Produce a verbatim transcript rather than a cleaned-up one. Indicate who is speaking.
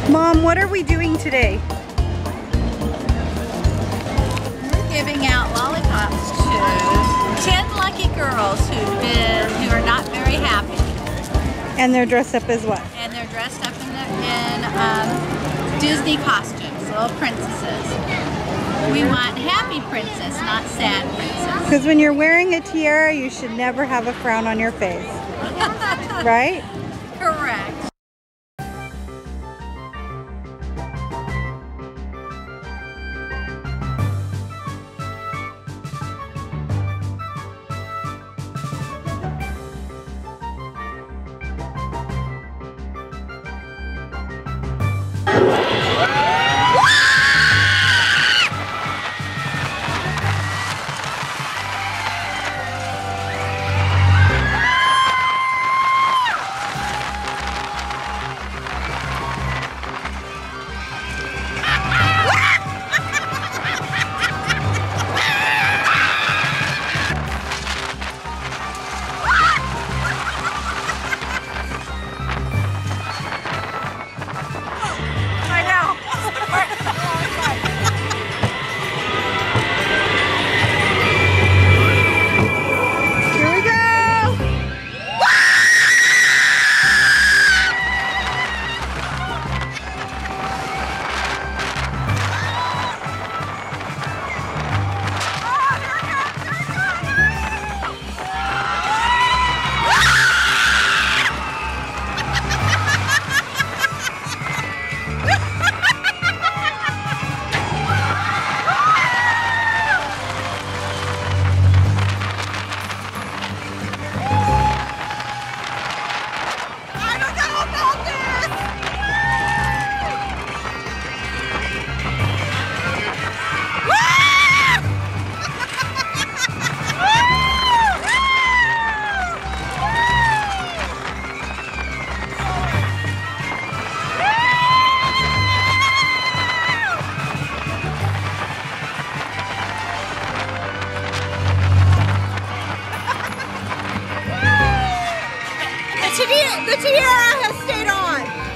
Speaker 1: Mom, what are we doing today?
Speaker 2: We're giving out lollipops to ten lucky girls who did, who are not very happy.
Speaker 1: And they're dressed up as what?
Speaker 2: And they're dressed up in, the, in um, Disney costumes, little princesses. We want happy princess, not sad princess.
Speaker 1: Because when you're wearing a tiara, you should never have a frown on your face. Right?
Speaker 2: Correct.
Speaker 3: The tiara has stayed on.